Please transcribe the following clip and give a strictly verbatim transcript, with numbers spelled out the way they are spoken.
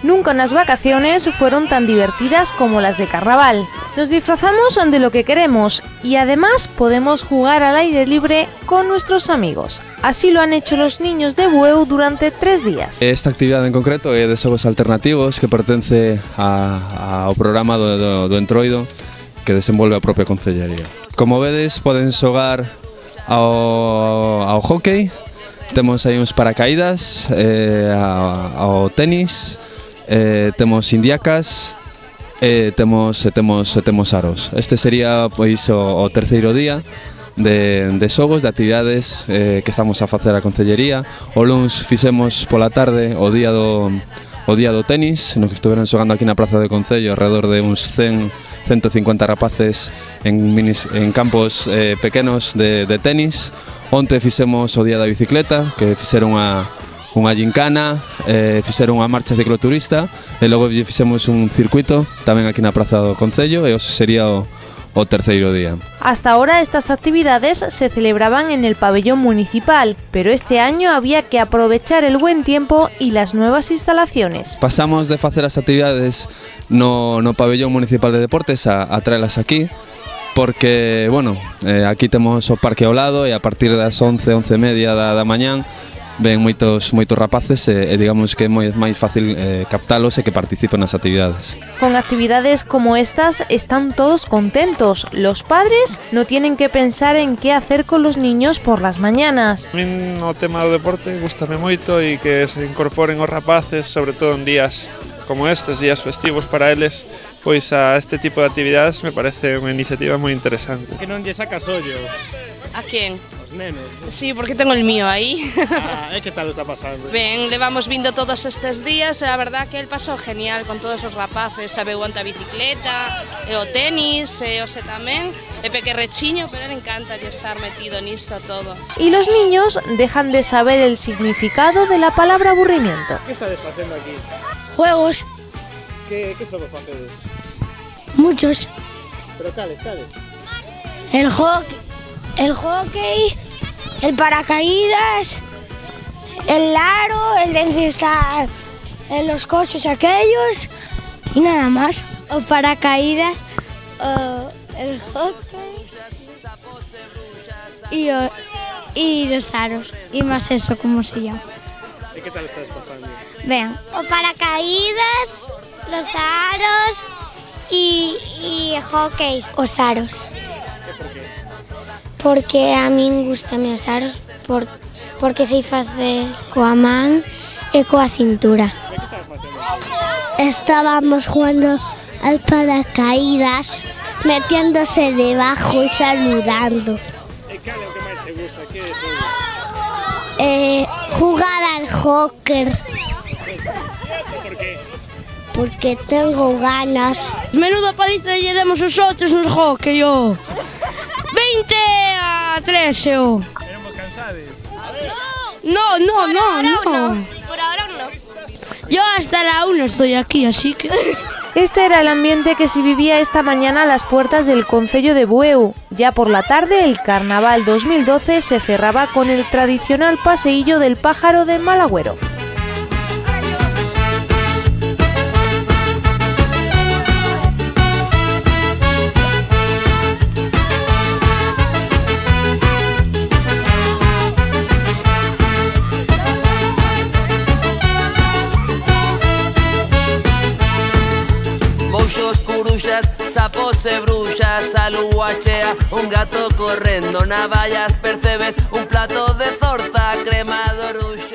Nunca unas vacaciones fueron tan divertidas como las de carnaval. Nos disfrazamos de lo que queremos y además podemos jugar al aire libre con nuestros amigos. Así lo han hecho los niños de Bueu durante tres días. Esta actividade en concreto é de xogos alternativos que pertence a, ao programa do, do, do Entroido que desenvolve a propia Concellería. Como vedes, poden xogar ao, ao hockey, temos aí uns paracaídas, eh, ao, ao tenis, eh, temos indiacas, e temos, temos, temos aros. Este sería pois o, o terceiro día de, de xogos, de actividades eh, que estamos a facer a Concellería. O luns fixemos pola tarde o día do, o día do tenis, no que estuveron xogando aquí na Praza de Concello alrededor de uns cen, ciento cincuenta rapaces en, minis, en campos eh, pequenos de, de tenis. Onte fixemos o día da bicicleta, que fixeron a unha gincana, eh, fixeron unha marcha cicloturista e logo fixemos un circuito tamén aquí na Praza do Concello e ese sería o, o terceiro día. Hasta ahora estas actividades se celebraban en el pabellón municipal, pero este año había que aprovechar el buen tiempo y las nuevas instalaciones. Pasamos de facer as actividades no, no pabellón municipal de deportes a, a traelas aquí, porque, bueno, eh, aquí temos o parque ao lado e a partir das once, once e media da, da mañán ven moitos, moitos rapaces e, e digamos que é moi, máis fácil eh, captalos e que participen nas actividades. Con actividades como estas están todos contentos. Los padres no tienen que pensar en qué hacer con los niños por las mañanas. A min o tema do deporte gustame moito e que se incorporen os rapaces, sobre todo en días como estes, días festivos para eles, pois a este tipo de actividades me parece unha iniciativa moi interesante. Que non lle sacas ollo? ¿A quién? Nenos. Sí, porque tengo el mío aí. Ah, e que tal está pasando? Ben, levamos vindo todos estes días e a verdad que el pasou genial con todos os rapaces, sabe onta a bicicleta, e o tenis, e o se tamén, e pequerrechiño, pero ele encanta de estar metido nisto todo. Y los niños dejan de saber el significado de la palabra aburrimiento. Que estades facendo aquí? Juegos, Que, que xogo facedes? muchos. Pero cales, cales? El hockey, el hockey, el paracaídas, el aro, el de encestar en los coches aquellos y nada más. O paracaídas, o el hockey y, o, y los aros. Y más eso, ¿cómo se llama? E que tal estás pasando? Vean, o paracaídas, los aros y, y hockey. Os aros. Que por qué? Porque a min gustame os aros por, porque sei facer coa man e coa cintura. E que estás facendo aquí? Estábamos jugando al paracaídas, metiéndose debajo y saludando. E cal é o que máis te gusta? Que é xogo? Eh, jugar al hockey, Por qué? porque tengo ganas. Menudo paliza lle demos os outros nos hockey, oh. veinte a tres, oh. Éramos cansades? No, no, no, no. Por ahora no. Yo hasta la una estoy aquí, así que... Este era el ambiente que se vivía esta mañana a las puertas del concello de Bueu. Ya por la tarde, el Carnaval dos mil doce se cerraba con el tradicional paseillo del pájaro de Malagüero. Sapos e bruxas, a lúa chea, un gato correndo, navallas percebes, un plato de zorza, crema de oruxa.